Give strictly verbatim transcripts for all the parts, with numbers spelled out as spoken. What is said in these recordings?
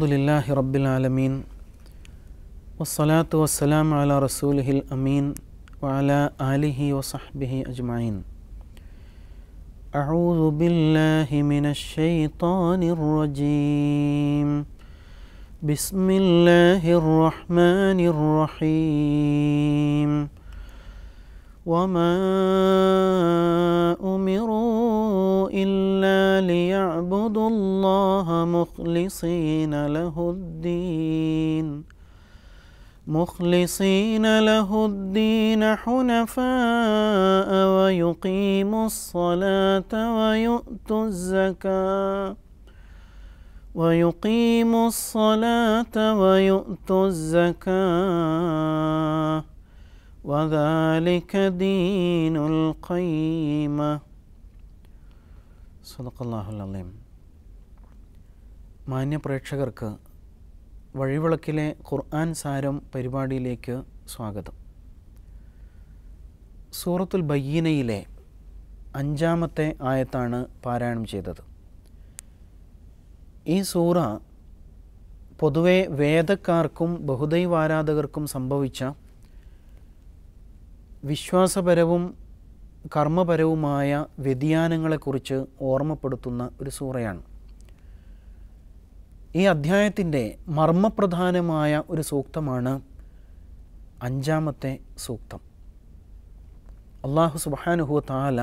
Alhamdulillahi Rabbil Alameen Wassalatu wassalamu ala rasulihil ameen wa ala alihi wa sahbihi ajma'in. A'udhu billahi minash shaytanir rajim. Bismillahir rahmanir rahim. وَمَا أُمِرُوا إِلَّا لِيَعْبُدُوا اللَّهَ مُخْلِصِينَ لَهُ الدِّينَ مُخْلِصِينَ لَهُ الدِّينَ حُنَفَاءَ وَيُقِيمُوا الصَّلَاةَ وَيُؤْتُوا الزَّكَاةَ وَيُقِيمُوا الصَّلَاةَ وَيُؤْتُوا الزَّكَاةَ وَذَلِكَ دِينُ الْقَيِّمَةِ. സദഖല്ലാഹുൽ അലീം. മാന്യ പ്രേക്ഷകർക്ക് വഴിവിളക്കിലെ ഖുർആൻ സാരം പരിപാടിയിലേക്ക് സ്വാഗതം. സൂറത്തുൽ ബയ്യിനയിലെ അഞ്ചാമത്തെ ആയത്താണ് പാരായണം ചെയ്തത്. ഈ സൂറ പൊതുവെ വേദക്കാർക്കും ബഹുദൈവാരാധകർക്കും സംഭവിച്ച വിശ്വാസപരവും കർമ്മപരവുമായ വ്യതിയാനങ്ങളെക്കുറിച്ച് ഓർമ്മപ്പെടുത്തുന്ന ഒരു സൂറയാണ്. ഈ അധ്യായത്തിൻ്റെ മർമ്മപ്രധാനമായ ഒരു സൂക്തമാണ് അഞ്ചാമത്തെ സൂക്തം. അല്ലാഹു സുബ്ഹാനഹു വ തആല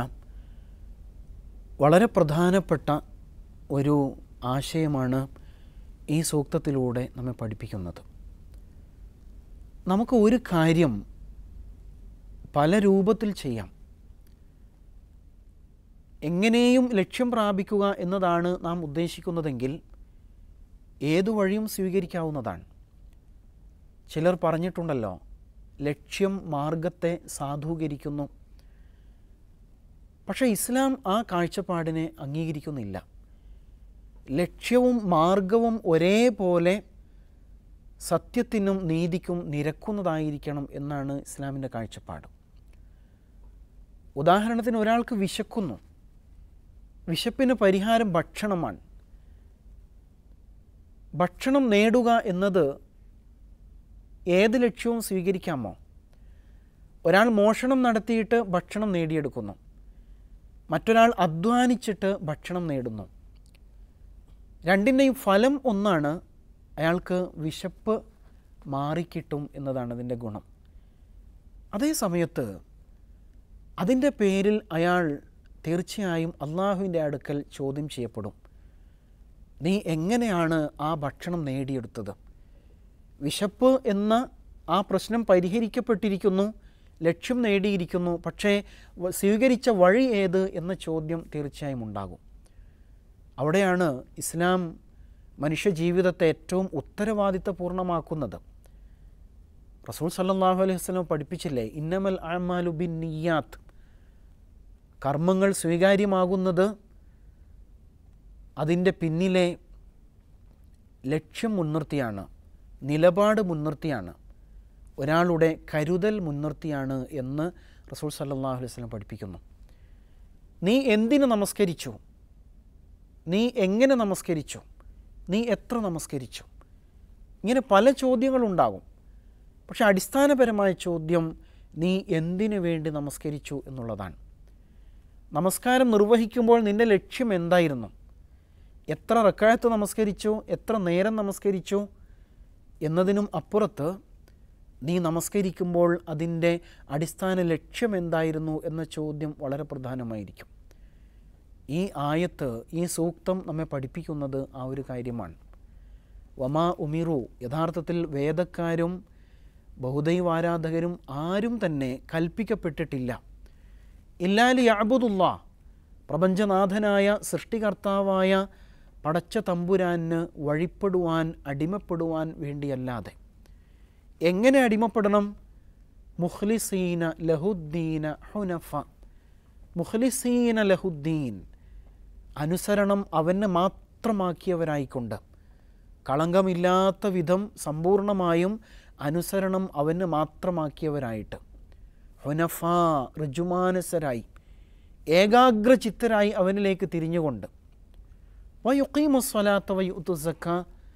വളരെ പ്രധാനപ്പെട്ട ഒരു ആശയമാണ് ഈ സൂക്തത്തിലൂടെ നമ്മെ പഠിപ്പിക്കുന്നത്. നമുക്ക് ഒരു കാര്യം പല രൂപത്തിൽ ചെയ്യാം. എങ്ങനെയും ലക്ഷ്യം പ്രാപിക്കുക എന്നതാണ് നാം ഉദ്ദേശിക്കുന്നതെങ്കിൽ ഏതു വഴിയും സ്വീകരിക്കാവുന്നതാണ്. ചിലർ പറഞ്ഞിട്ടുണ്ടല്ലോ, ലക്ഷ്യം മാർഗത്തെ സാധൂകരിക്കുന്നു. പക്ഷേ ഇസ്ലാം ആ കാഴ്ചപ്പാടിനെ അംഗീകരിക്കുന്നില്ല. ലക്ഷ്യവും മാർഗവും ഒരേപോലെ സത്യത്തിനും നീതിക്കും നിരക്കുന്നതായിരിക്കണം എന്നാണ് ഇസ്ലാമിൻ്റെ കാഴ്ചപ്പാട്. ഉദാഹരണത്തിന്, ഒരാൾക്ക് വിശക്കുന്നു. വിശപ്പിന് പരിഹാരം ഭക്ഷണമാണ്. ഭക്ഷണം നേടുക എന്നത് ഏത് ലക്ഷ്യവും സ്വീകരിക്കാമോ? ഒരാൾ മോഷണം നടത്തിയിട്ട് ഭക്ഷണം നേടിയെടുക്കുന്നു, മറ്റൊരാൾ അധ്വാനിച്ചിട്ട് ഭക്ഷണം നേടുന്നു. രണ്ടിൻ്റെയും ഫലം ഒന്നാണ്. അയാൾക്ക് വിശപ്പ് മാറിക്കിട്ടും എന്നതാണ് അതിൻ്റെ ഗുണം. അതേ സമയത്ത് അതിൻ്റെ പേരിൽ അയാൾ തീർച്ചയായും അള്ളാഹുവിൻ്റെ അടുക്കൽ ചോദ്യം ചെയ്യപ്പെടും. നീ എങ്ങനെയാണ് ആ ഭക്ഷണം നേടിയെടുത്തത്? വിശപ്പ് എന്ന ആ പ്രശ്നം പരിഹരിക്കപ്പെട്ടിരിക്കുന്നു, ലക്ഷ്യം നേടിയിരിക്കുന്നു. പക്ഷേ സ്വീകരിച്ച വഴി ഏത് എന്ന ചോദ്യം തീർച്ചയായും ഉണ്ടാകും. അവിടെയാണ് ഇസ്ലാം മനുഷ്യജീവിതത്തെ ഏറ്റവും ഉത്തരവാദിത്തപൂർണ്ണമാക്കുന്നത്. റസൂൽ സല്ലല്ലാഹു അലൈഹി വസല്ലം പഠിപ്പിച്ചില്ലേ, ഇന്നമൽ അഅ്മാലു ബിന്നിയ്യാത്ത്. കർമ്മങ്ങൾ സ്വീകാര്യമാകുന്നത് അതിൻ്റെ പിന്നിലെ ലക്ഷ്യം മുൻനിർത്തിയാണ്, നിലപാട് മുൻനിർത്തിയാണ്, ഒരാളുടെ കരുതൽ മുൻനിർത്തിയാണ് എന്ന് റസൂൽ സല്ലല്ലാഹു അലൈഹി വസല്ലം പഠിപ്പിക്കുന്നു. നീ എന്തിന് നമസ്കരിച്ചു? നീ എങ്ങനെ നമസ്കരിച്ചു? നീ എത്ര നമസ്കരിച്ചു? ഇങ്ങനെ പല ചോദ്യങ്ങളുണ്ടാകും. പക്ഷെ അടിസ്ഥാനപരമായ ചോദ്യം നീ എന്തിനു വേണ്ടി നമസ്കരിച്ചു എന്നുള്ളതാണ്. നമസ്കാരം നിർവഹിക്കുമ്പോൾ നിൻ്റെ ലക്ഷ്യം എന്തായിരുന്നു? എത്ര റക്അത്ത് നമസ്കരിച്ചു, എത്ര നേരം നമസ്കരിച്ചു എന്നതിനും അപ്പുറത്ത് നീ നമസ്കരിക്കുമ്പോൾ അതിൻ്റെ അടിസ്ഥാന ലക്ഷ്യം എന്തായിരുന്നു എന്ന ചോദ്യം വളരെ പ്രധാനമായിരിക്കും. ഈ ആയത്ത്, ഈ സൂക്തം നമ്മെ പഠിപ്പിക്കുന്നത് ആ ഒരു കാര്യമാണ്. വമാ ഉമിറു, യഥാർത്ഥത്തിൽ വേദക്കാരും ബഹുദൈവാരാധകരും ആരും തന്നെ കൽപ്പിക്കപ്പെട്ടിട്ടില്ല. ഇല്ലാ ലിയഅ്ബുദുല്ലാഹ്, പ്രപഞ്ചനാഥനായ സൃഷ്ടികർത്താവായ പടച്ച തമ്പുരാന് വഴിപ്പെടുവാൻ, അടിമപ്പെടുവാൻ വേണ്ടിയല്ലാതെ. എങ്ങനെ അടിമപ്പെടണം? മുഖ്ലിസീന ലഹുദ്ദീന ഹുനഫ. മുഖ്ലിസീന ലഹുദ്ദീൻ, അനുസരണം അവന് മാത്രമാക്കിയവരായിക്കൊണ്ട്, കളങ്കമില്ലാത്ത വിധം സമ്പൂർണമായും അനുസരണം അവന് മാത്രമാക്കിയവരായിട്ട്. ഹുനഫ, ഋജുമാനസരായി, ഏകാഗ്രചിത്തരായി അവനിലേക്ക് തിരിഞ്ഞുകൊണ്ട്. വയുഖീമുസ്സലാത്ത വയുഅ്തു സക്കാ,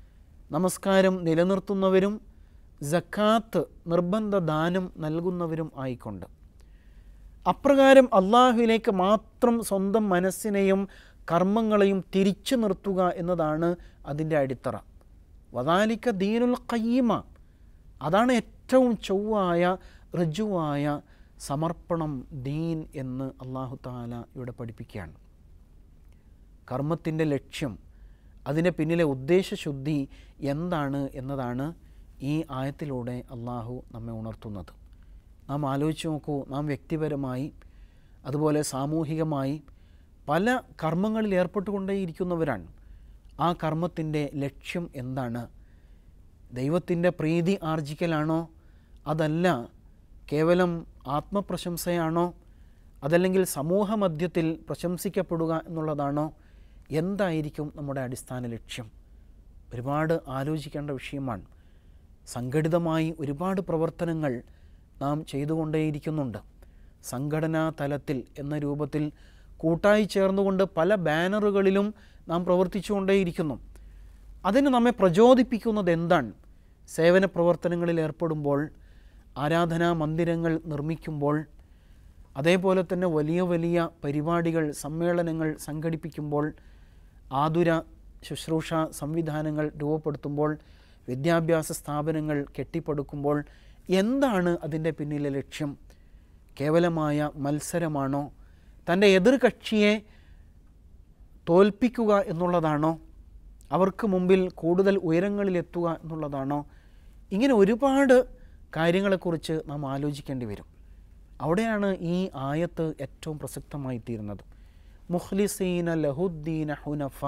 നമസ്കാരം നിലനിർത്തുന്നവരും സക്കാത്ത് നിർബന്ധ ദാനം നൽകുന്നവരും ആയിക്കൊണ്ട്. അപ്രകാരം അള്ളാഹുവിലേക്ക് മാത്രം സ്വന്തം മനസ്സിനെയും കർമ്മങ്ങളെയും തിരിച്ചു നിർത്തുക എന്നതാണ് അതിൻ്റെ അടിത്തറ. വദാലിക ദീനുൽ ഖയ്യിമ, അതാണ് ഏറ്റവും ചൊവ്വായ ഋജുവായ സമർപ്പണം, ദീൻ എന്ന് അള്ളാഹു തആല ഇവിടെ പഠിപ്പിക്കുകയാണ്. കർമ്മത്തിൻ്റെ ലക്ഷ്യം, അതിൻ്റെ പിന്നിലെ ഉദ്ദേശശുദ്ധി എന്താണ് എന്നതാണ് ഈ ആയത്തിലൂടെ അള്ളാഹു നമ്മെ ഉണർത്തുന്നത്. നാം ആലോചിച്ച് നോക്കൂ, നാം വ്യക്തിപരമായി അതുപോലെ സാമൂഹികമായി പല കർമ്മങ്ങളിൽ ഏർപ്പെട്ടുകൊണ്ടേയിരിക്കുന്നവരാണ്. ആ കർമ്മത്തിൻ്റെ ലക്ഷ്യം എന്താണ്? ദൈവത്തിൻ്റെ പ്രീതി ആർജിക്കലാണോ? അതല്ല കേവലം ആത്മപ്രശംസയാണോ? അതല്ലെങ്കിൽ സമൂഹ മധ്യത്തിൽ പ്രശംസിക്കപ്പെടുക എന്നുള്ളതാണോ? എന്തായിരിക്കും നമ്മുടെ അടിസ്ഥാന ലക്ഷ്യം? ഒരുപാട് ആലോചിക്കേണ്ട വിഷയമാണ്. സംഘടിതമായി ഒരുപാട് പ്രവർത്തനങ്ങൾ നാം ചെയ്തുകൊണ്ടേയിരിക്കുന്നുണ്ട്. സംഘടനാ തലത്തിൽ എന്ന രൂപത്തിൽ കൂട്ടായി ചേർന്നുകൊണ്ട് പല ബാനറുകളിലും നാം പ്രവർത്തിച്ചുകൊണ്ടേയിരിക്കുന്നു. അതിന് നമ്മെ പ്രചോദിപ്പിക്കുന്നത് എന്താണ്? സേവന പ്രവർത്തനങ്ങളിൽ ഏർപ്പെടുമ്പോൾ, ആരാധനാ മന്ദിരങ്ങൾ നിർമ്മിക്കുമ്പോൾ, അതേപോലെ തന്നെ വലിയ വലിയ പരിപാടികൾ, സമ്മേളനങ്ങൾ സംഘടിപ്പിക്കുമ്പോൾ, ആതുര ശുശ്രൂഷ സംവിധാനങ്ങൾ രൂപപ്പെടുത്തുമ്പോൾ, വിദ്യാഭ്യാസ സ്ഥാപനങ്ങൾ കെട്ടിപ്പടുക്കുമ്പോൾ എന്താണ് അതിൻ്റെ പിന്നിലെ ലക്ഷ്യം? കേവലമായ മത്സരമാണോ? തൻ്റെ എതിർകക്ഷിയെ തോൽപ്പിക്കുക എന്നുള്ളതാണോ? അവർക്ക് മുമ്പിൽ കൂടുതൽ ഉയരങ്ങളിലെത്തുക എന്നുള്ളതാണോ? ഇങ്ങനെ ഒരുപാട് കാര്യങ്ങളെക്കുറിച്ച് നാം ആലോചിക്കേണ്ടി വരും. അവിടെയാണ് ഈ ആയത്ത് ഏറ്റവും പ്രസക്തമായി തീരുന്നത്. മുഖ്ലിസീന ലഹുദ്ദീന ഹുനഫ,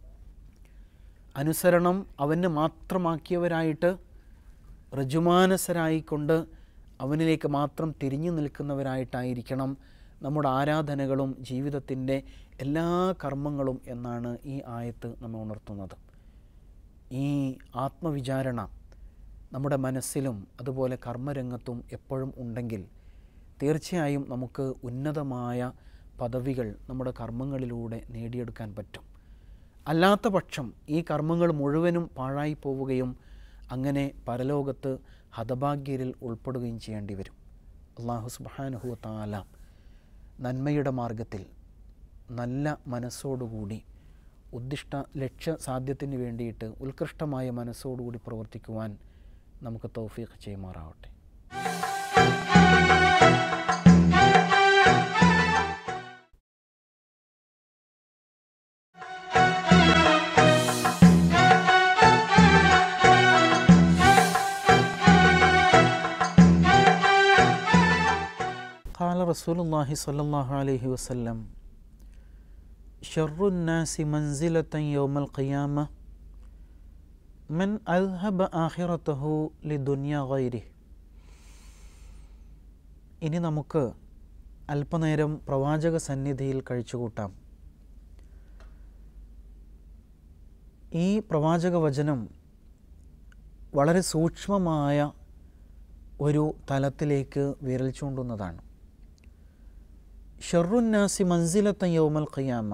അനുസരണം അവന് മാത്രമാക്കിയവരായിട്ട്, ഋജുമാനസരായിക്കൊണ്ട് അവനിലേക്ക് മാത്രം തിരിഞ്ഞു നിൽക്കുന്നവരായിട്ടായിരിക്കണം നമ്മുടെ ആരാധനകളും ജീവിതത്തിൻ്റെ എല്ലാ കർമ്മങ്ങളും എന്നാണ് ഈ ആയത്ത് നമ്മെ ഉണർത്തുന്നത്. ഈ ആത്മവിചാരണ നമ്മുടെ മനസ്സിലും അതുപോലെ കർമ്മരംഗത്തും എപ്പോഴും ഉണ്ടെങ്കിൽ തീർച്ചയായും നമുക്ക് ഉന്നതമായ പദവികൾ നമ്മുടെ കർമ്മങ്ങളിലൂടെ നേടിയെടുക്കാൻ പറ്റും. അല്ലാത്ത പക്ഷം ഈ കർമ്മങ്ങൾ മുഴുവനും പാഴായി പോവുകയും അങ്ങനെ പരലോകത്ത് ഹതഭാഗ്യരിൽ ഉൾപ്പെടുകയും ചെയ്യേണ്ടി വരും. അല്ലാഹു സുബ്ഹാനഹു വ തആല നന്മയുടെ മാർഗത്തിൽ നല്ല മനസ്സോടുകൂടി ഉദ്ദിഷ്ട ലക്ഷ്യ സാധ്യത്തിന് വേണ്ടിയിട്ട് ഉത്കൃഷ്ടമായ മനസ്സോടുകൂടി പ്രവർത്തിക്കുവാൻ നമുക്ക് തൗഫീഖ് ചെയ്യുമാറാവട്ടെ. ഖാല റസൂലുള്ളാഹി സ്വല്ലല്ലാഹു അലൈഹി വസല്ലം ശർറുൻ നാസി മൻസിലതൻ യൗമൽ ഖിയാമ മൻ അദ്ഹബ ആഖിറതഹു ലിദുനിയ ഗൈരിഹി. ഇനി നമുക്ക് അല്പനേരം പ്രവാചക സന്നിധിയിൽ കഴിച്ചുകൂട്ടാം. ഈ പ്രവാചക വചനം വളരെ സൂക്ഷ്മമായ ഒരു തലത്തിലേക്ക് വിരൽ ചൂണ്ടുന്നതാണ്. ഷർറുന്നാസി മൻസിലത്തൻ യൗമൽ ഖിയാമ,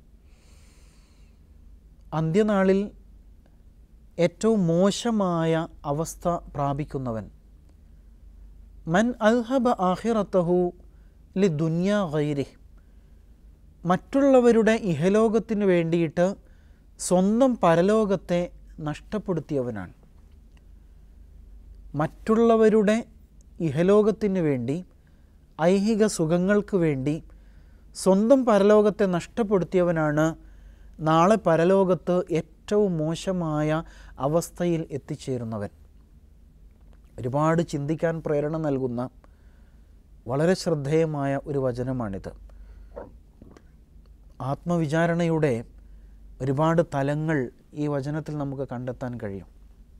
അന്ത്യനാളിൽ ഏറ്റവും മോശമായ അവസ്ഥ പ്രാപിക്കുന്നവൻ. മൻ അദ്ഹബ ആഖിറതഹു ലിദുനിയ ഗൈരിഹി, മറ്റുള്ളവരുടെ ഇഹലോകത്തിന് വേണ്ടിയിട്ട് സ്വന്തം പരലോകത്തെ നഷ്ടപ്പെടുത്തിയവനാണ്. മറ്റുള്ളവരുടെ ഇഹലോകത്തിന് വേണ്ടി, ഐഹിക സുഖങ്ങൾക്ക് വേണ്ടി സ്വന്തം പരലോകത്തെ നഷ്ടപ്പെടുത്തിയവനാണ് നാളെ പരലോകത്ത് ഏറ്റവും മോശമായ അവസ്ഥയിൽ എത്തിച്ചേരുന്നവൻ. ഒരുപാട് ചിന്തിക്കാൻ പ്രേരണ നൽകുന്ന വളരെ ശ്രദ്ധേയമായ ഒരു വചനമാണിത്. ആത്മവിചാരണയുടെ ഒരുപാട് തലങ്ങൾ ഈ വചനത്തിൽ നമുക്ക് കണ്ടെത്താൻ കഴിയും.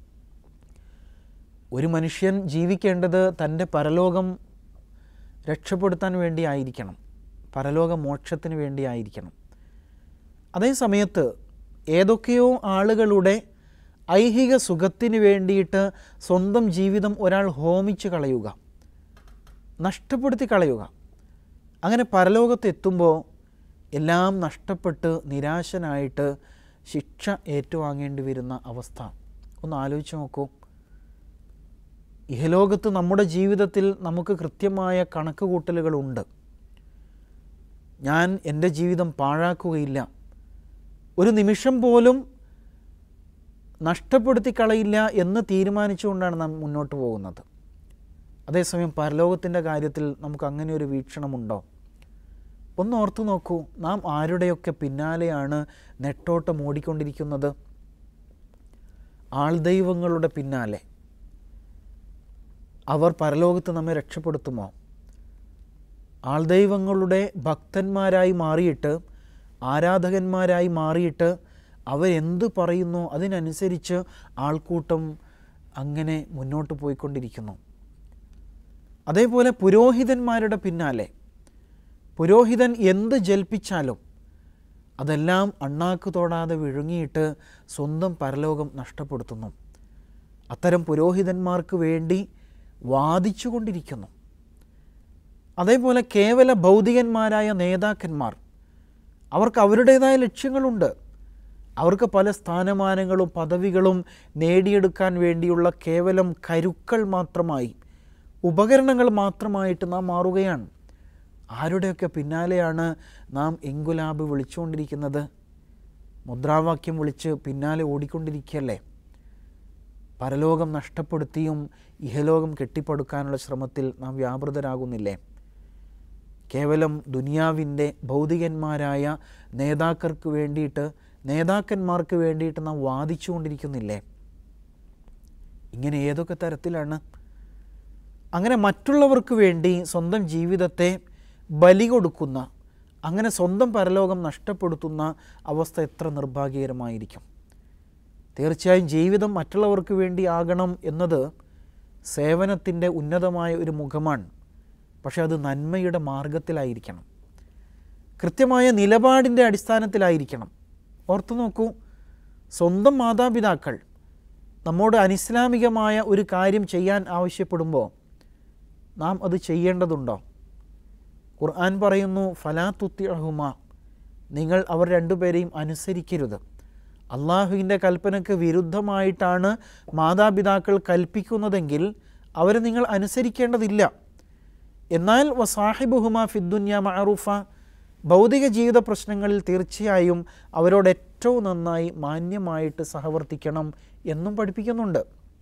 ഒരു മനുഷ്യൻ ജീവിക്കേണ്ടത് തൻ്റെ പരലോകം രക്ഷപ്പെടുത്താൻ വേണ്ടിയായിരിക്കണം, പരലോക മോക്ഷത്തിന് വേണ്ടിയായിരിക്കണം. അതേ സമയത്ത് ഏതൊക്കെയോ ആളുകളുടെ ഐഹിക സുഖത്തിന് വേണ്ടിയിട്ട് സ്വന്തം ജീവിതം ഒരാൾ ഹോമിച്ച് കളയുക, നഷ്ടപ്പെടുത്തി കളയുക, അങ്ങനെ പരലോകത്തെത്തുമ്പോൾ എല്ലാം നഷ്ടപ്പെട്ട് നിരാശനായിട്ട് ശിക്ഷ ഏറ്റുവാങ്ങേണ്ടി വരുന്ന അവസ്ഥ ഒന്ന് ആലോചിച്ച് നോക്കൂ. ഇഹലോകത്ത് നമ്മുടെ ജീവിതത്തിൽ നമുക്ക് കൃത്യമായ കണക്ക് കൂട്ടലുകളുണ്ട്. ഞാൻ എൻ്റെ ജീവിതം പാഴാക്കുകയില്ല, ഒരു നിമിഷം പോലും നഷ്ടപ്പെടുത്തി കളയില്ല എന്ന് തീരുമാനിച്ചുകൊണ്ടാണ് നാം മുന്നോട്ട് പോകുന്നത്. അതേസമയം പരലോകത്തിൻ്റെ കാര്യത്തിൽ നമുക്ക് അങ്ങനെ ഒരു വീക്ഷണമുണ്ടോ? ഒന്ന് ഓർത്തു നോക്കൂ. നാം ആരുടെയൊക്കെ പിന്നാലെയാണ് നെട്ടോട്ടം ഓടിക്കൊണ്ടിരിക്കുന്നത്? ആൾദൈവങ്ങളുടെ പിന്നാലെ. അവർ പരലോകത്ത് നമ്മെ രക്ഷപ്പെടുത്തുമോ? ആൾദൈവങ്ങളുടെ ഭക്തന്മാരായി മാറിയിട്ട്, ആരാധകന്മാരായി മാറിയിട്ട് അവരെന്ത് പറയുന്നു അതിനനുസരിച്ച് ആൾക്കൂട്ടം അങ്ങനെ മുന്നോട്ട് പോയിക്കൊണ്ടിരിക്കുന്നു. അതേപോലെ പുരോഹിതന്മാരുടെ പിന്നാലെ, പുരോഹിതൻ എന്ത് ജൽപ്പിച്ചാലും അതെല്ലാം അണ്ണാക്ക് തൊടാതെ വിഴുങ്ങിയിട്ട് സ്വന്തം പരലോകം നഷ്ടപ്പെടുത്തുന്നു. അത്തരം പുരോഹിതന്മാർക്ക് വേണ്ടി വാദിച്ചു കൊണ്ടിരിക്കുന്നു. അതേപോലെ കേവല ഭൗതികന്മാരായ നേതാക്കന്മാർ, അവർക്ക് അവരുടേതായ ലക്ഷ്യങ്ങളുണ്ട്. അവർക്ക് പല സ്ഥാനമാനങ്ങളും പദവികളും നേടിയെടുക്കാൻ വേണ്ടിയുള്ള കേവലം കരുക്കൾ മാത്രമായി, ഉപകരണങ്ങൾ മാത്രമായിട്ട് നാം മാറുകയാണ്. ആരുടെയൊക്കെ പിന്നാലെയാണ് നാം എങ്കുലാബ് വിളിച്ചുകൊണ്ടിരിക്കുന്നത്? മുദ്രാവാക്യം വിളിച്ച് പിന്നാലെ ഓടിക്കൊണ്ടിരിക്കുകയല്ലേ? പരലോകം നഷ്ടപ്പെടുത്തിയും ഇഹലോകം കെട്ടിപ്പടുക്കാനുള്ള ശ്രമത്തിൽ നാം വ്യാപൃതരാകുന്നില്ലേ? കേവലം ദുനിയാവിൻ്റെ ഭൗതികന്മാരായ നേതാക്കൾക്ക് വേണ്ടിയിട്ട്, നേതാക്കന്മാർക്ക് വേണ്ടിയിട്ട് നാം വാദിച്ചു കൊണ്ടിരിക്കുന്നില്ലേ? ഇങ്ങനെ ഏതൊക്കെ തരത്തിലാണ്? അങ്ങനെ മറ്റുള്ളവർക്ക് വേണ്ടി സ്വന്തം ജീവിതത്തെ ബലി കൊടുക്കുന്ന, അങ്ങനെ സ്വന്തം പരലോകം നഷ്ടപ്പെടുത്തുന്ന അവസ്ഥ എത്ര നിർഭാഗ്യകരമായിരിക്കും. തീർച്ചയായും ജീവിതം മറ്റുള്ളവർക്ക് വേണ്ടി ആകണം എന്നത് സേവനത്തിൻ്റെ ഉന്നതമായ ഒരു മുഖമാണ്. പക്ഷേ അത് നന്മയുടെ മാർഗത്തിലായിരിക്കണം, കൃത്യമായ നിലപാടിൻ്റെ അടിസ്ഥാനത്തിലായിരിക്കണം. ഓർത്തു നോക്കൂ, സ്വന്തം മാതാപിതാക്കൾ നമ്മോട് അനിസ്ലാമികമായ ഒരു കാര്യം ചെയ്യാൻ ആവശ്യപ്പെടുമ്പോൾ നാം അത് ചെയ്യേണ്ടതുണ്ടോ? ഖുർആൻ പറയുന്നു, ഫലാ തുത്തിഅഹുമ, നിങ്ങൾ അവർ രണ്ടുപേരെയും അനുസരിക്കരുത്. അള്ളാഹുവിൻ്റെ കൽപ്പനയ്ക്ക് വിരുദ്ധമായിട്ടാണ് മാതാപിതാക്കൾ കൽപ്പിക്കുന്നതെങ്കിൽ അവരെ നിങ്ങൾ അനുസരിക്കേണ്ടതില്ല. എന്നാൽ വസാഹിബുഹുമ ഫിദ്ദുന്യ മഅറൂഫ, ഭൗതിക ജീവിത പ്രശ്നങ്ങളിൽ തീർച്ചയായും അവരോട് ഏറ്റവും നന്നായി മാന്യമായിട്ട് സഹവർത്തിക്കണം എന്നും പഠിപ്പിക്കുന്നുണ്ട്.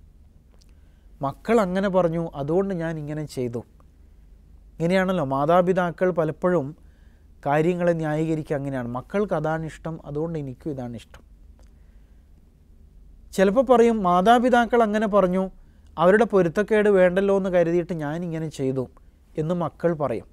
മക്കൾ അങ്ങനെ പറഞ്ഞു, അതുകൊണ്ട് ഞാൻ ഇങ്ങനെ ചെയ്തു. ഇങ്ങനെയാണല്ലോ മാതാപിതാക്കൾ പലപ്പോഴും കാര്യങ്ങളെ ന്യായീകരിക്കുക. അങ്ങനെയാണ്, മക്കൾക്ക് അതാണ് ഇഷ്ടം, അതുകൊണ്ട് എനിക്കും ഇതാണ് ഇഷ്ടം. ചിലപ്പോൾ പറയും, മാതാപിതാക്കൾ അങ്ങനെ പറഞ്ഞു, അവരുടെ പൊരുത്തക്കേട് വേണ്ടല്ലോ എന്ന് കരുതിയിട്ട് ഞാനിങ്ങനെ ചെയ്തു എന്ന് മക്കൾ പറയും.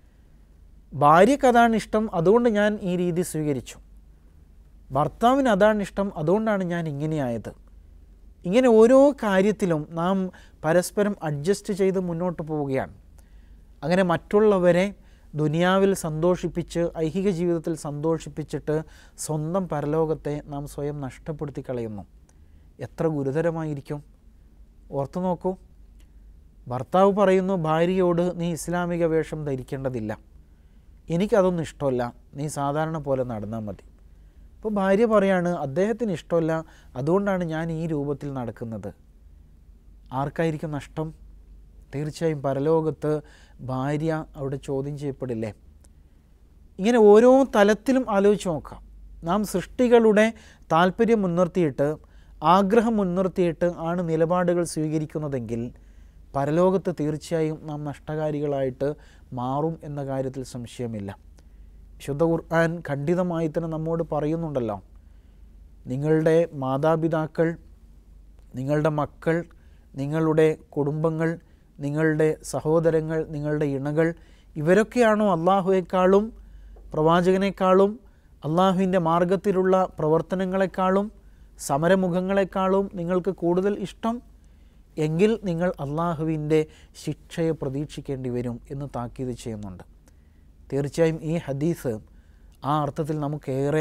ഭാര്യയ്ക്ക് അതാണ് ഇഷ്ടം, അതുകൊണ്ട് ഞാൻ ഈ രീതി സ്വീകരിച്ചു. ഭർത്താവിന് അതാണ് ഇഷ്ടം, അതുകൊണ്ടാണ് ഞാൻ ഇങ്ങനെയായത്. ഇങ്ങനെ ഓരോ കാര്യത്തിലും നാം പരസ്പരം അഡ്ജസ്റ്റ് ചെയ്ത് മുന്നോട്ട് പോവുകയാണ്. അങ്ങനെ മറ്റുള്ളവരെ ദുനിയാവിൽ സന്തോഷിപ്പിച്ച്, ഐഹിക ജീവിതത്തിൽ സന്തോഷിപ്പിച്ചിട്ട് സ്വന്തം പരലോകത്തെ നാം സ്വയം നഷ്ടപ്പെടുത്തി കളയുന്നു. എത്ര ഗുരുതരമായിരിക്കും? ഓർത്തു നോക്കൂ. ഭർത്താവ് പറയുന്നു ഭാര്യയോട്, നീ ഇസ്ലാമിക വേഷം ധരിക്കേണ്ടതില്ല, എനിക്കതൊന്നും ഇഷ്ടമല്ല, നീ സാധാരണ പോലെ നടന്നാൽ മതി. അപ്പോൾ ഭാര്യ പറയാണ്, അദ്ദേഹത്തിന് ഇഷ്ടമല്ല, അതുകൊണ്ടാണ് ഞാൻ ഈ രൂപത്തിൽ നടക്കുന്നത്. ആർക്കായിരിക്കും നഷ്ടം? തീർച്ചയായും പരലോകത്ത് ഭാര്യ അവിടെ ചോദ്യം ചെയ്യപ്പെടില്ലേ? ഇങ്ങനെ ഓരോ തലത്തിലും ആലോചിച്ച് നോക്കാം. നാം സൃഷ്ടികളുടെ താല്പര്യം മുൻനിർത്തിയിട്ട്, ആഗ്രഹം മുൻനിർത്തിയിട്ട് ആണ് നിലപാടുകൾ സ്വീകരിക്കുന്നതെങ്കിൽ പരലോകത്ത് തീർച്ചയായും നാം നഷ്ടകാരികളായിട്ട് മാറും എന്ന കാര്യത്തിൽ സംശയമില്ല. വിശുദ്ധ ഖുർആൻ ഖണ്ഡിതമായി തന്നെ നമ്മോട് പറയുന്നുണ്ടല്ലോ, നിങ്ങളുടെ മാതാപിതാക്കൾ, നിങ്ങളുടെ മക്കൾ, നിങ്ങളുടെ കുടുംബങ്ങൾ, നിങ്ങളുടെ സഹോദരങ്ങൾ, നിങ്ങളുടെ ഇണകൾ, ഇവരൊക്കെയാണോ അള്ളാഹുവേക്കാളും പ്രവാചകനേക്കാളും അള്ളാഹുവിൻ്റെ മാർഗത്തിലുള്ള പ്രവർത്തനങ്ങളെക്കാളും സമരമുഖങ്ങളെക്കാളും നിങ്ങൾക്ക് കൂടുതൽ ഇഷ്ടം? എങ്കിൽ നിങ്ങൾ അള്ളാഹുവിൻ്റെ ശിക്ഷയെ പ്രതീക്ഷിക്കേണ്ടി വരും എന്ന് താക്കീത് ചെയ്യുന്നുണ്ട്. തീർച്ചയായും ഈ ഹദീസ് ആ അർത്ഥത്തിൽ നമുക്കേറെ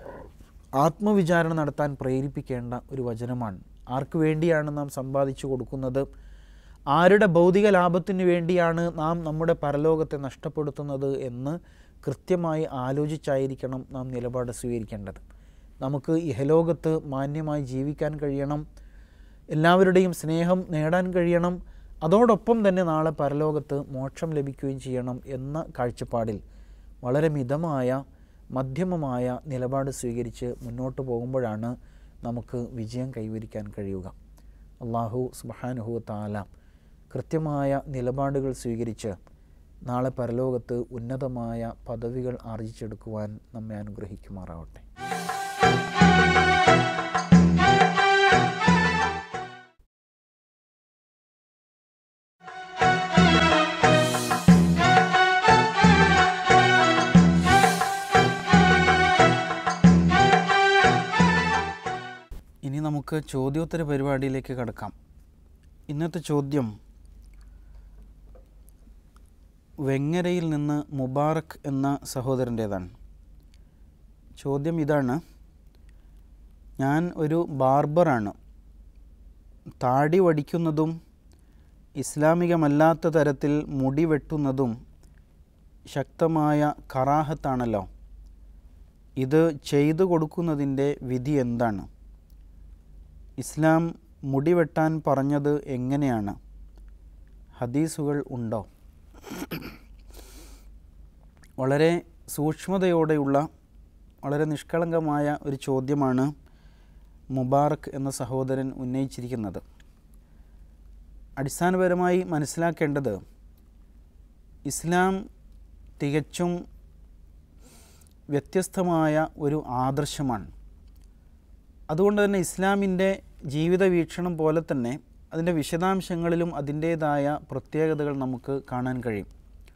ആത്മവിചാരണ നടത്താൻ പ്രേരിപ്പിക്കേണ്ട ഒരു വചനമാണ്. ആർക്ക് വേണ്ടിയാണ് നാം സമ്പാദിച്ചു കൊടുക്കുന്നത്? ആരുടെ ഭൗതിക ലാഭത്തിന് വേണ്ടിയാണ് നാം നമ്മുടെ പരലോകത്തെ നഷ്ടപ്പെടുത്തുന്നത് എന്ന് കൃത്യമായി ആലോചിച്ചായിരിക്കണം നാം നിലപാട് സ്വീകരിക്കേണ്ടത്. നമുക്ക് ഇഹലോകത്ത് മാന്യമായി ജീവിക്കാൻ കഴിയണം, എല്ലാവരുടെയും സ്നേഹം നേടാൻ കഴിയണം, അതോടൊപ്പം തന്നെ നാളെ പരലോകത്ത് മോക്ഷം ലഭിക്കുകയും ചെയ്യണം എന്ന കാഴ്ചപ്പാടിൽ വളരെ മിതമായ മധ്യമമായ നിലപാട് സ്വീകരിച്ച് മുന്നോട്ട് പോകുമ്പോഴാണ് നമുക്ക് വിജയം കൈവരിക്കാൻ കഴിയുക. അല്ലാഹു സുബ്ഹാനഹു വ തആല കൃത്യമായ നിലപാടുകൾ സ്വീകരിച്ച് നാളെ പരലോകത്ത് ഉന്നതമായ പദവികൾ ആർജിച്ചെടുക്കുവാൻ നമ്മെ അനുഗ്രഹിക്കുമാറാവട്ടെ. ഇനി നമുക്ക് ചോദ്യോത്തര പരിപാടിയിലേക്ക് കടക്കാം. ഇന്നത്തെ ചോദ്യം വെങ്ങരയിൽ നിന്ന് മുബാറക് എന്ന സഹോദരൻ്റേതാണ്. ചോദ്യം ഇതാണ്: ഞാൻ ഒരു ബാർബറാണ്. താടി വടിക്കുന്നതും ഇസ്ലാമികമല്ലാത്ത തരത്തിൽ മുടി വെട്ടുന്നതും ശക്തമായ കറാഹത്താണല്ലോ. ഇത് ചെയ്തു കൊടുക്കുന്നതിൻ്റെ വിധി എന്താണ്? ഇസ്ലാം മുടി വെട്ടാൻ പറഞ്ഞത് എങ്ങനെയാണ്? ഹദീസുകൾ ഉണ്ടോ? വളരെ സൂക്ഷ്മതയോടെയുള്ള വളരെ നിഷ്കളങ്കമായ ഒരു ചോദ്യമാണ് മുബാറക് എന്ന സഹോദരൻ ഉന്നയിച്ചിരിക്കുന്നത്. അടിസ്ഥാനപരമായി മനസ്സിലാക്കേണ്ടത് ഇസ്ലാം തികച്ചും വ്യത്യസ്തമായ ഒരു ആദർശമാണ്. അതുകൊണ്ട് തന്നെ ഇസ്ലാമിൻ്റെ ജീവിത വീക്ഷണം പോലെ തന്നെ അതിൻ്റെ വിശദാംശങ്ങളിലും അതിൻ്റേതായ പ്രത്യേകതകൾ നമുക്ക് കാണാൻ കഴിയും.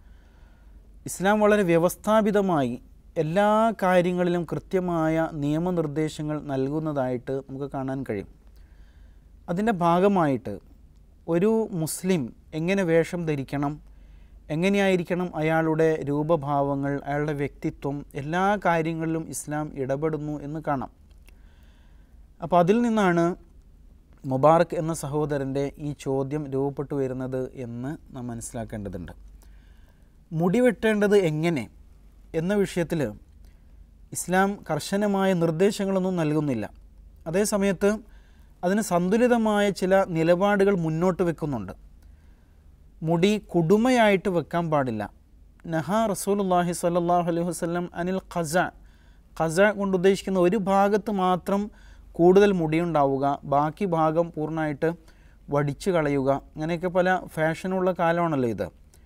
ഇസ്ലാം വളരെ വ്യവസ്ഥാപിതമായി എല്ലാ കാര്യങ്ങളിലും കൃത്യമായ നിയമനിർദ്ദേശങ്ങൾ നൽകുന്നതായിട്ട് നമുക്ക് കാണാൻ കഴിയും. അതിൻ്റെ ഭാഗമായിട്ട് ഒരു മുസ്ലിം എങ്ങനെ വേഷം ധരിക്കണം, എങ്ങനെയായിരിക്കണം അയാളുടെ രൂപഭാവങ്ങൾ, അയാളുടെ വ്യക്തിത്വം, എല്ലാ കാര്യങ്ങളിലും ഇസ്ലാം ഇടപെടുന്നു എന്ന് കാണാം. അപ്പോൾ അതിൽ നിന്നാണ് മുബാറക് എന്ന സഹോദരൻ്റെ ഈ ചോദ്യം രൂപപ്പെട്ടു വരുന്നത് എന്ന് നാം മനസ്സിലാക്കേണ്ടതുണ്ട്. മുടി വെട്ടേണ്ടത് എങ്ങനെ എന്ന വിഷയത്തിൽ ഇസ്ലാം കർശനമായ നിർദ്ദേശങ്ങളൊന്നും നൽകുന്നില്ല. അതേസമയത്ത് അതിന് സന്തുലിതമായ ചില നിലപാടുകൾ മുന്നോട്ട് വെക്കുന്നുണ്ട്. മുടി കുടുമയായിട്ട് വെക്കാൻ പാടില്ല. നഹാ റസൂലുള്ളാഹി സ്വല്ലല്ലാഹു അലൈഹി വസല്ലം അനിൽ ഖസ. ഖസ കൊണ്ട് ഉദ്ദേശിക്കുന്ന ഒരു ഭാഗത്ത് മാത്രം കൂടുതൽ മുടിയുണ്ടാവുക, ബാക്കി ഭാഗം പൂർണ്ണമായിട്ട് വടിച്ചു കളയുക, അങ്ങനെയൊക്കെ പല ഫാഷനുള്ള കാലമാണല്ലോ ഇത്.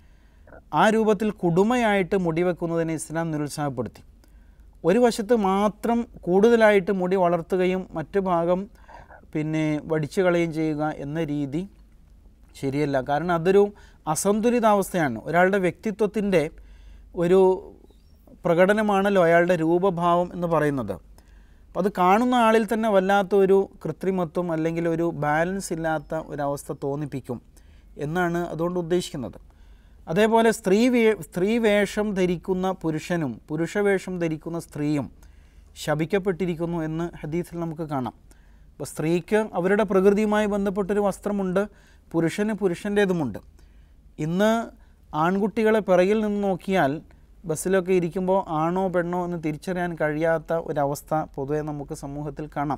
ആ രൂപത്തിൽ കുടുമയായിട്ട് മുടി വെക്കുന്നതിനെ ഇസ്ലാം നിരുത്സാഹപ്പെടുത്തി. ഒരു വശത്ത് മാത്രം കൂടുതലായിട്ട് മുടി വളർത്തുകയും മറ്റു ഭാഗം പിന്നെ വടിച്ചു കളയുകയും ചെയ്യുക എന്ന രീതി ശരിയല്ല. കാരണം അതൊരു അസന്തുലിതാവസ്ഥയാണ്. ഒരാളുടെ വ്യക്തിത്വത്തിൻ്റെ ഒരു പ്രകടനമാണല്ലോ അയാളുടെ രൂപഭാവം എന്ന് പറയുന്നത്. അപ്പോൾ അത് കാണുന്ന ആളിൽ തന്നെ വല്ലാത്ത ഒരു കൃത്രിമത്വം അല്ലെങ്കിൽ ഒരു ബാലൻസ് ഇല്ലാത്ത ഒരവസ്ഥ തോന്നിപ്പിക്കും എന്നാണ് അതുകൊണ്ട് ഉദ്ദേശിക്കുന്നത്. അതേപോലെ സ്ത്രീ വേ സ്ത്രീ വേഷം ധരിക്കുന്ന പുരുഷനും പുരുഷവേഷം ധരിക്കുന്ന സ്ത്രീയും ശപിക്കപ്പെട്ടിരിക്കുന്നു എന്ന് ഹദീസിൽ നമുക്ക് കാണാം. അപ്പോൾ സ്ത്രീക്ക് അവരുടെ പ്രകൃതിയുമായി ബന്ധപ്പെട്ടൊരു വസ്ത്രമുണ്ട്, പുരുഷന് പുരുഷൻ്റേതുമുണ്ട്. ഇന്ന് ആൺകുട്ടികളെ പിറകിൽ നിന്ന് നോക്കിയാൽ ബസ്സിലൊക്കെ ഇരിക്കുമ്പോൾ ആണോ പെണ്ണോ എന്ന് തിരിച്ചറിയാൻ കഴിയാത്ത ഒരവസ്ഥ പൊതുവെ നമുക്ക് സമൂഹത്തിൽ കാണാം.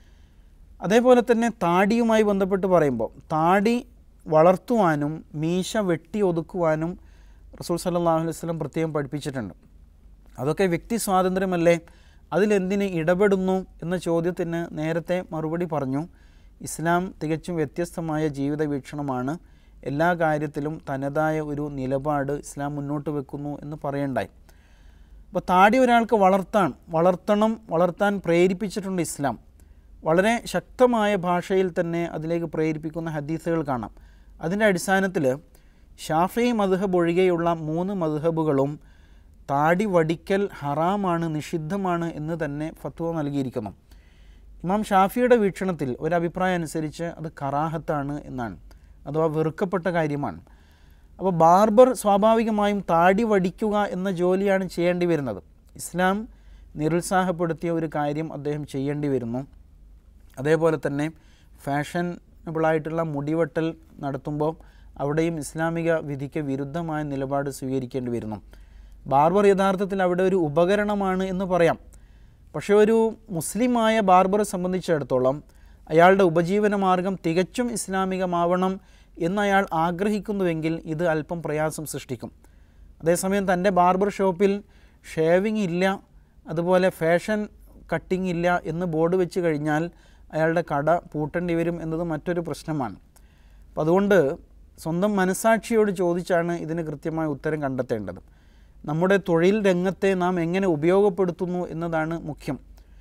അതേപോലെ തന്നെ താടിയുമായി ബന്ധപ്പെട്ട് പറയുമ്പോൾ താടി വളർത്തുവാനും മീശ വെട്ടി ഒതുക്കുവാനും റസൂൽ സല്ലല്ലാഹു അലൈഹി വസല്ലം പ്രത്യേകം പഠിപ്പിച്ചിട്ടുണ്ട്. അതൊക്കെ വ്യക്തി സ്വാതന്ത്ര്യമല്ലേ, അതിലെന്തിന് ഇടപെടുന്നു എന്ന ചോദ്യത്തിന് നേരത്തെ മറുപടി പറഞ്ഞു. ഇസ്ലാം തികച്ചും വ്യത്യസ്തമായ ജീവിത വീക്ഷണമാണ്. എല്ലാ കാര്യത്തിലും തനതായ ഒരു നിലപാട് ഇസ്ലാം മുന്നോട്ട് വെക്കുന്നു എന്ന് പറയണ്ടായി. അപ്പോൾ താടി ഒരാൾക്ക് വളർത്താൻ വളർത്തണം വളർത്താൻ പ്രേരിപ്പിച്ചിട്ടുണ്ട് ഇസ്ലാം. വളരെ ശക്തമായ ഭാഷയിൽ തന്നെ അതിലേക്ക് പ്രേരിപ്പിക്കുന്ന ഹദീസുകൾ കാണാം. അതിൻ്റെ അടിസ്ഥാനത്തിൽ ഷാഫിഈ മദ്ഹബ് ഒഴികെയുള്ള മൂന്ന് മദ്ഹബുകളും താടി വടിക്കൽ ഹറാമാണ്, നിഷിദ്ധമാണ് എന്ന് തന്നെ ഫത്വ നൽകിയിരിക്കുന്നു. ഇമാം ഷാഫിയുടെ വീക്ഷണത്തിൽ ഒരഭിപ്രായം അനുസരിച്ച് അത് കറാഹത്താണ് എന്നാണ്, അഥവാ വെറുക്കപ്പെട്ട കാര്യമാണ്. അപ്പോൾ ബാർബർ സ്വാഭാവികമായും താടി വടിക്കുക എന്ന ജോലിയാണ് ചെയ്യേണ്ടി വരുന്നത്. ഇസ്ലാം നിരുത്സാഹപ്പെടുത്തിയ ഒരു കാര്യം അദ്ദേഹം ചെയ്യേണ്ടി വരുന്നു. അതേപോലെ തന്നെ ഫാഷനബിളായിട്ടുള്ള മുടിവെട്ടൽ നടത്തുമ്പോൾ അവിടെയും ഇസ്ലാമിക വിധിക്ക് വിരുദ്ധമായ നിലപാട് സ്വീകരിക്കേണ്ടി വരുന്നു. ബാർബർ യഥാർത്ഥത്തിൽ അവിടെ ഒരു ഉപകരണമാണ് എന്ന് പറയാം. പക്ഷേ ഒരു മുസ്ലിമായ ബാർബറെ സംബന്ധിച്ചിടത്തോളം അയാളുടെ ഉപജീവന മാർഗം തികച്ചും ഇസ്ലാമികമാവണം എന്നയാൾ ആഗ്രഹിക്കുന്നുവെങ്കിൽ ഇത് അല്പം പ്രയാസം സൃഷ്ടിക്കും. അതേസമയം തൻ്റെ ബാർബർ ഷോപ്പിൽ ഷേവിങ് ഇല്ല, അതുപോലെ ഫാഷൻ കട്ടിങ് ഇല്ല എന്ന് ബോർഡ് വെച്ച് കഴിഞ്ഞാൽ അയാളുടെ കട പൂട്ടേണ്ടി വരും എന്നത് മറ്റൊരു പ്രശ്നമാണ്. അപ്പോൾ അതുകൊണ്ട് സ്വന്തം മനസാക്ഷിയോട് ചോദിച്ചാണ് ഇതിന് കൃത്യമായ ഉത്തരം കണ്ടെത്തേണ്ടത്. നമ്മുടെ തൊഴിൽ രംഗത്തെ നാം എങ്ങനെ ഉപയോഗപ്പെടുത്തുന്നു എന്നതാണ് മുഖ്യം.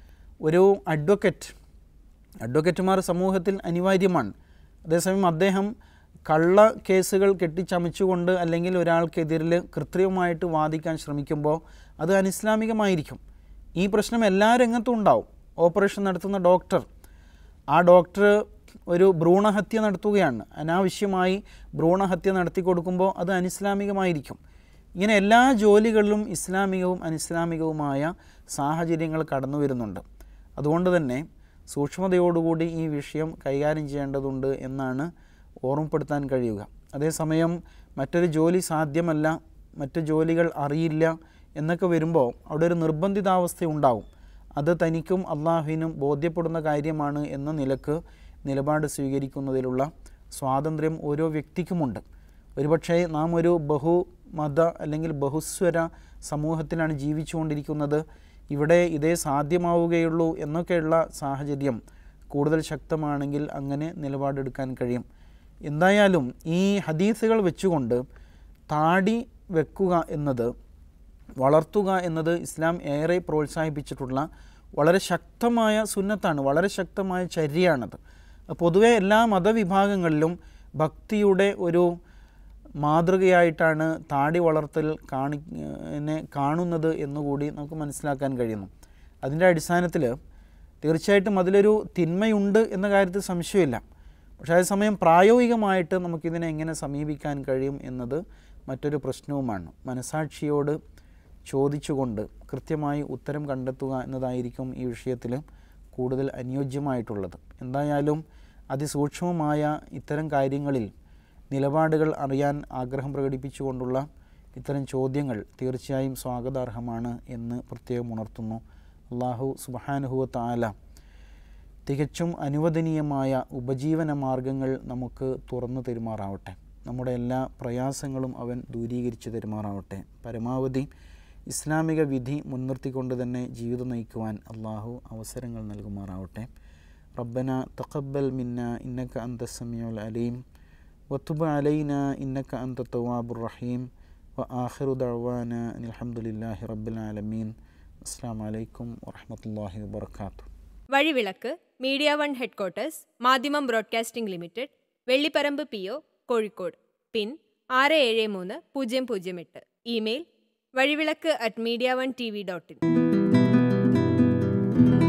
ഒരു അഡ്വക്കറ്റ് അഡ്വക്കറ്റുമാർ സമൂഹത്തിൽ അനിവാര്യമാണ്. അതേസമയം അദ്ദേഹം കള്ള കേസുകൾ കെട്ടിച്ചമച്ചുകൊണ്ട് അല്ലെങ്കിൽ ഒരാൾക്കെതിരിൽ കൃത്രിമമായിട്ട് വാദിക്കാൻ ശ്രമിക്കുമ്പോൾ അത് അനിസ്ലാമികമായിരിക്കും. ഈ പ്രശ്നം എല്ലാ രംഗത്തും ഉണ്ടാവും. ഓപ്പറേഷൻ നടത്തുന്ന ഡോക്ടർ, ആ ഡോക്ടർ ഒരു ഭ്രൂണഹത്യ നടത്തുകയാണ്, അനാവശ്യമായി ഭ്രൂണഹത്യ നടത്തി കൊടുക്കുമ്പോൾ അത് അനിസ്ലാമികമായിരിക്കും. ഇങ്ങനെ എല്ലാ ജോലികളിലും ഇസ്ലാമികവും അനിസ്ലാമികവുമായ സാഹചര്യങ്ങൾ കടന്നു വരുന്നുണ്ട്. അതുകൊണ്ട് തന്നെ സൂക്ഷ്മതയോടുകൂടി ഈ വിഷയം കൈകാര്യം ചെയ്യേണ്ടതുണ്ട് എന്നാണ് ഓർമ്മപ്പെടുത്താൻ കഴിയുക. അതേസമയം മറ്റൊരു ജോലി സാധ്യമല്ല, മറ്റു ജോലികൾ അറിയില്ല എന്നൊക്കെ വരുമ്പോൾ അവിടെ ഒരു നിർബന്ധിതാവസ്ഥ ഉണ്ടാവും. അത് തനിക്കും അള്ളാഹുവിനും ബോധ്യപ്പെടുന്ന കാര്യമാണ് എന്ന നിലക്ക് നിലപാട് സ്വീകരിക്കുന്നതിലുള്ള സ്വാതന്ത്ര്യം ഓരോ വ്യക്തിക്കുമുണ്ട്. ഒരുപക്ഷേ നാം ഒരു ബഹുമത അല്ലെങ്കിൽ ബഹുസ്വര സമൂഹത്തിലാണ് ജീവിച്ചുകൊണ്ടിരിക്കുന്നത്. ഇവിടെ ഇതേ സാധ്യമാവുകയുള്ളൂ എന്നൊക്കെയുള്ള സാഹചര്യം കൂടുതൽ ശക്തമാണെങ്കിൽ അങ്ങനെ നിലപാടെടുക്കാൻ കഴിയും. എന്തായാലും ഈ ഹദീസുകൾ വെച്ചുകൊണ്ട് താടി വെക്കുക എന്നത്, വളർത്തുക എന്നത് ഇസ്ലാം ഏറെ പ്രോത്സാഹിപ്പിച്ചിട്ടുള്ള വളരെ ശക്തമായ സുന്നത്താണ്, വളരെ ശക്തമായ ചര്യയാണത്. പൊതുവെ എല്ലാ മതവിഭാഗങ്ങളിലും ഭക്തിയുടെ ഒരു മാതൃകയായിട്ടാണ് താടി വളർത്തൽ കാണി നെ കാണുന്നത് എന്നുകൂടി നമുക്ക് മനസ്സിലാക്കാൻ കഴിയുന്നു. അതിൻ്റെ അടിസ്ഥാനത്തിൽ തീർച്ചയായിട്ടും അതിലൊരു തിന്മയുണ്ട് എന്ന കാര്യത്തിൽ സംശയമില്ല. പക്ഷേ അതേസമയം പ്രായോഗികമായിട്ട് നമുക്കിതിനെ എങ്ങനെ സമീപിക്കാൻ കഴിയും എന്നത് മറ്റൊരു പ്രശ്നവുമാണ്. മനസാക്ഷിയോട് ചോദിച്ചുകൊണ്ട് കൃത്യമായി ഉത്തരം കണ്ടെത്തുക എന്നതായിരിക്കും ഈ വിഷയത്തിൽ കൂടുതൽ അനുയോജ്യമായിട്ടുള്ളത്. എന്തായാലും അതിസൂക്ഷ്മമായ ഇത്തരം കാര്യങ്ങളിൽ നിലപാടുകൾ അറിയാൻ ആഗ്രഹം പ്രകടിപ്പിച്ചുകൊണ്ടുള്ള ഇത്തരം ചോദ്യങ്ങൾ തീർച്ചയായും സ്വാഗതാർഹമാണ് എന്ന് പ്രത്യേകം ഉണർത്തുന്നു. അല്ലാഹു സുബ്ഹാനഹു വ തആല തികച്ചും അനുവദനീയമായ ഉപജീവന മാർഗങ്ങൾ നമുക്ക് തുറന്നു തരുമാറാവട്ടെ. നമ്മുടെ എല്ലാ പ്രയാസങ്ങളും അവൻ ദൂരീകരിച്ച് തരുമാറാവട്ടെ. പരമാവധി ഇസ്ലാമിക വിധി മുൻനിർത്തിക്കൊണ്ട് തന്നെ ജീവിതം നയിക്കുവാൻ അള്ളാഹു അവസരങ്ങൾ നൽകുമാറാവട്ടെ. റബ്ബന തഖബ്ബൽ മിന്ന ഇന്നക അന്ത സമീഉൽ അലീം വതുബ് അലൈന ഇന്നക അന്ത തവ്വാബുർ റഹീം വ ആഖിറു ദഅവാന അൽഹംദുലില്ലാഹി റബ്ബിൽ ആലമീൻ. അസ്സലാമു അലൈക്കും വറഹ്മത്തുള്ളാഹി വബറകാതുഹു. Vazhivilakku media one headquarters Madhyamam broadcasting limited, Vellipparamba P O, Kozhikode. Pin ആറ് ഏഴ് മൂന്ന് പൂജ്യം പൂജ്യം എട്ട്. Email Vazhivilakku at media one T V dot in.